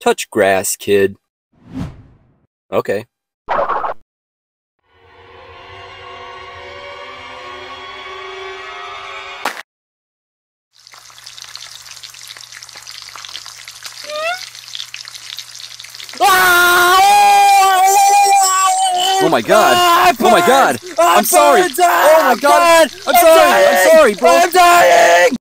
Touch grass, kid. Okay. Oh my god! Oh my god! I'm sorry! Oh my god! I'm sorry! I'm sorry, bro! I'm dying!